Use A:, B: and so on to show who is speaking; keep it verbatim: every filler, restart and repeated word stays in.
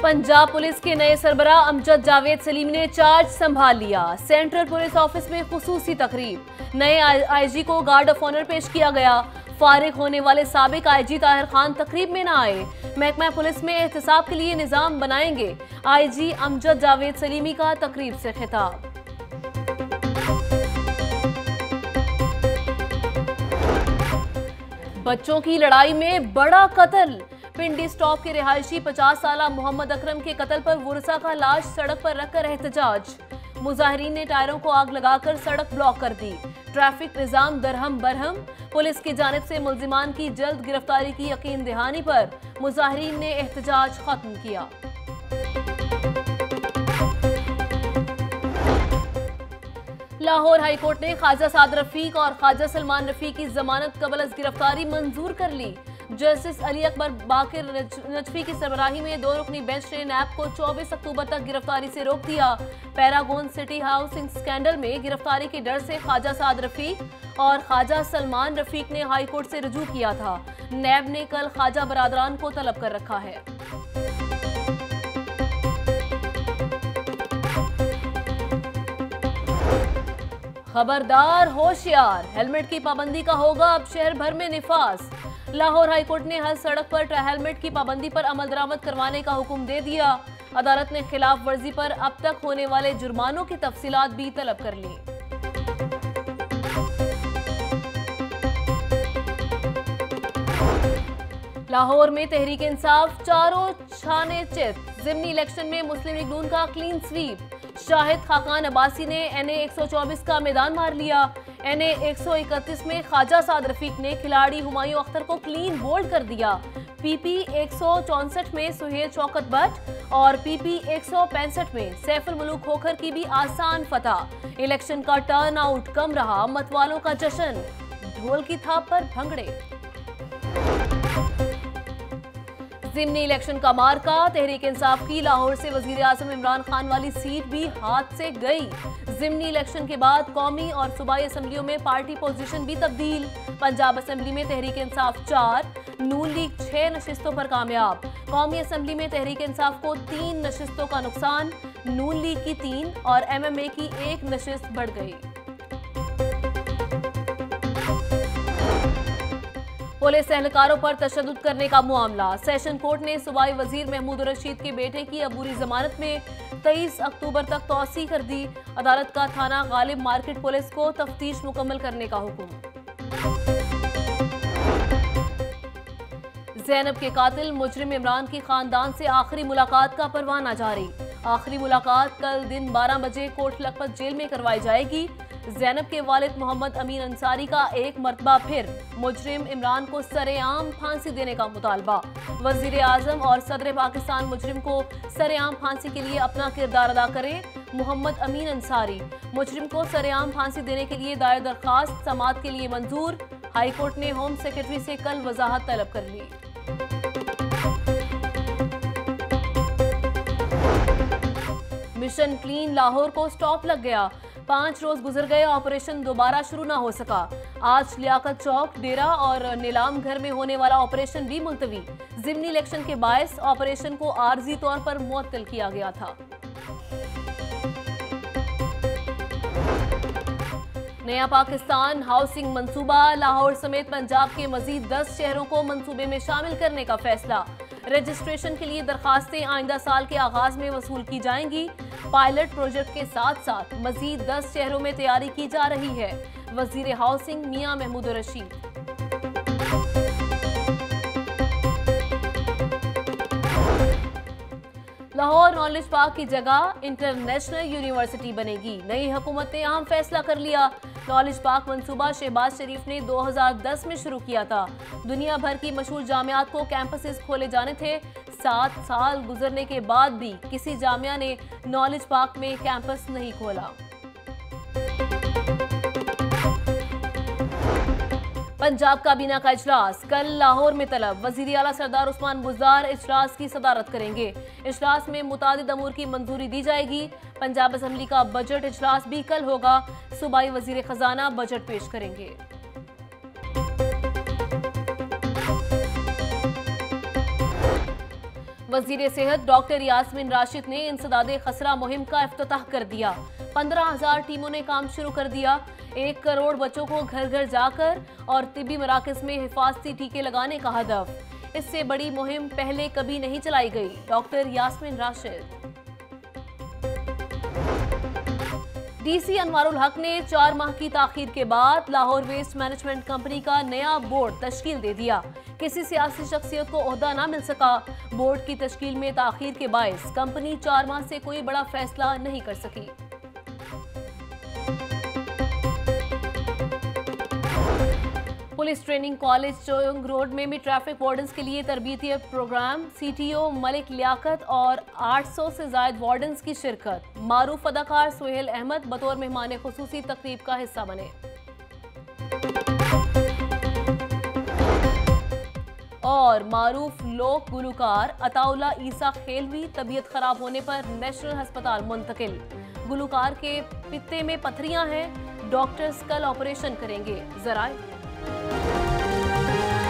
A: Punjab police के नए सरबरा अमजद जावेद सलीम ने चार्ज संभाल लिया। सेंट्रल पुलिस ऑफिस में खुसूसी तकरीब, नए आईजी को गार्ड ऑफ ऑनर पेश किया गया। फारिग होने वाले साबिक आईजी ताहिर खान तकरीब में न आए। महकमा पुलिस में एहतसाब के लिए निजाम बनाएंगे, आईजी अमजद जावेद सलीमी का तकरीब से खिताब। बच्चों की लड़ाई में बड़ा कत्ल, पिंडी स्टॉप के रिहायशी पचास साला मोहम्मद अकरम के कत्ल पर वुरसा का लाश सड़क पर रखकर एहतजाज। मुजाहिरीन ने टायरों को आग लगाकर सड़क ब्लॉक कर दी। ट्रैफिक निजाम दरहम बरहम, पुलिस की जानिब से मुल्जिमान की जल्द गिरफ्तारी की यकीन दहानी पर मुजाहिरीन ने एहतजाज खत्म किया। लाहौर हाई कोर्ट ने ख्वाजा साद रफीक और ख्वाजा सलमान रफीक की जमानत कबल अज गिरफ्तारी मंजूर कर ली। जस्टिस अली अकबर बाकिर नजफी की सरबराही में दो रुकनी बेंच ने नैब को चौबीस अक्टूबर तक गिरफ्तारी से रोक दिया। पैरागोन सिटी हाउसिंग स्कैंडल में गिरफ्तारी के डर से ख्वाजा साद रफीक और ख्वाजा सलमान रफीक ने हाई कोर्ट से रुजू किया था। नैब ने कल ख्वाजा बरादरान को तलब कर रखा है। खबरदार होशियार, हेलमेट की पाबंदी का होगा अब शहर भर में निफाज। लाहौर हाईकोर्ट ने हर सड़क पर हेलमेट की पाबंदी पर अमल दरामद करवाने का हुक्म दे दिया। अदालत ने खिलाफ वर्जी पर अब तक होने वाले जुर्मानों की तफसीलात भी तलब कर ली। लाहौर में तहरीक इंसाफ चारों छाने चित, जिमनी इलेक्शन में मुस्लिम लीग नून का क्लीन स्वीप। शाहिद खाकान अब्बासी ने एन ए एक सौ चौबीस का मैदान मार लिया। एन ए एक सौ इकतीस में ख्वाजा साद रफीक ने खिलाड़ी हुमायूं अख्तर को क्लीन बोल्ड कर दिया। पीपी एक सौ चौसठ में सोहेल शौकत बट और पीपी एक सौ पैंसठ में सैफ मलूक खोखर की भी आसान फतह। इलेक्शन का टर्न आउट कम रहा, मतवालों का जश्न, ढोल की थाप पर भंगड़े। जिमनी इलेक्शन का मार्का, तहरीक इंसाफ की लाहौर से वजीर आजम इमरान खान वाली सीट भी हाथ से गई। जिमनी इलेक्शन के बाद कौमी और सूबाई असम्बलियों में पार्टी पोजीशन भी तब्दील। पंजाब असम्बली में तहरीक इंसाफ चार, नून लीग छह नशिस्तों पर कामयाब। कौमी असम्बली में तहरीक इंसाफ को तीन नशिस्तों का नुकसान, नून लीग की तीन और एम एम ए की एक नशिस्त बढ़ गई। पुलिस एहलकारों पर तशद्दुद करने का मामला, सेशन कोर्ट ने सूबाई वजीर महमूद रशीद के बेटे की अबूरी जमानत में तेईस अक्टूबर तक तौसी कर दी। अदालत का थाना गालिब मार्केट पुलिस को तफ्तीश मुकम्मल करने का हुक्म। जैनब के कातिल मुजरिम इमरान की खानदान से आखिरी मुलाकात का परवाना जारी। आखिरी मुलाकात कल दिन बारह बजे कोट लखपत जेल में करवाई जाएगी। जैनब के वालिद मोहम्मद अमीन अंसारी का एक मरतबा फिर मुजरिम इमरान को सरेआम फांसी देने का मुतालबा। वजीर आजम और सदर पाकिस्तान मुजरिम को सरेआम फांसी के लिए अपना किरदार अदा करें। मोहम्मद अमीन अंसारी, मुजरिम को सरेआम फांसी देने के लिए दायर दरखास्त समाअत के लिए मंजूर। हाईकोर्ट ने होम सेक्रेटरी से कल वजाहत तलब कर ली। मिशन क्लीन लाहौर को स्टॉप लग गया। पांच रोज गुजर गए, ऑपरेशन दोबारा शुरू ना हो सका। आज लियाकत चौक, डेरा और नीलाम घर में होने वाला ऑपरेशन भी मुलतवी। जिमनी इलेक्शन के बायस ऑपरेशन को आर्जी तौर पर मुअत्तल किया गया था। नया पाकिस्तान हाउसिंग मंसूबा, लाहौर समेत पंजाब के मजीद दस शहरों को मंसूबे में शामिल करने का फैसला। रजिस्ट्रेशन के लिए दरखास्तें आइंदा साल के आगाज में वसूल की जाएंगी। पायलट प्रोजेक्ट के साथ साथ मजीद दस शहरों में तैयारी की जा रही है। वजीर housing Mian Mahmood Rasheed. Lahore knowledge park की जगह इंटरनेशनल यूनिवर्सिटी बनेगी। नई हुकूमत ने अहम फैसला कर लिया। नॉलेज पार्क मंसूबा शहबाज शरीफ ने दो हज़ार दस में शुरू किया था। दुनिया भर की मशहूर जामियात को कैंपसेस खोले जाने थे। सात साल गुजरने के बाद भी किसी जामिया ने नॉलेज पार्क में कैंपस नहीं खोला। पंजाब काबीना का इजलास कल लाहौर में तलब। वजीर आला सरदार उस्मान बुज़दार इजलास की सदारत करेंगे। इजलास में मुतादिद अमूर की मंजूरी दी जाएगी। पंजाब असम्बली का बजट इजलास भी कल होगा। सूबाई वजीर खजाना बजट पेश करेंगे। वजीर सेहत डॉक्टर यास्मीन राशिद ने इंसदादे खसरा मुहिम का इफ्तिताह कर दिया। पंद्रह हजार टीमों ने काम शुरू कर दिया। एक करोड़ बच्चों को घर घर जाकर और तिब्बी मराकज में हिफाजती टीके लगाने का हदफ। इससे बड़ी मुहिम पहले कभी नहीं चलाई गई। डॉक्टर यास्मीन राशिद। डीसी अनवारुल हक ने चार माह की ताखीर के बाद लाहौर वेस्ट मैनेजमेंट कंपनी का नया बोर्ड तश्कील दे दिया। किसी सियासी शख्सियत को ओहदा ना मिल सका। बोर्ड की तश्कील में ताखीर के बायस कंपनी चार माह से कोई बड़ा फैसला नहीं कर सकी। Police training college Chong road में भी ट्रैफिक वार्डन्स के लिए तरबियती प्रोग्राम। सीटीओ मलिक लियाकत और आठ सौ से ज्यादा वार्डन्स की शिरकत। मारूफ अदाकार सोहेल अहमद बतौर मेहमान खुसूसी तकरीब का हिस्सा बने। और मारूफ लोक गुलूकार अताउल्ला ईसा खेलवी तबीयत खराब होने पर नेशनल अस्पताल मुंतकिल। गुलूकार के पित्ते में पथरियां हैं, डॉक्टर्स कल ऑपरेशन करेंगे। जराए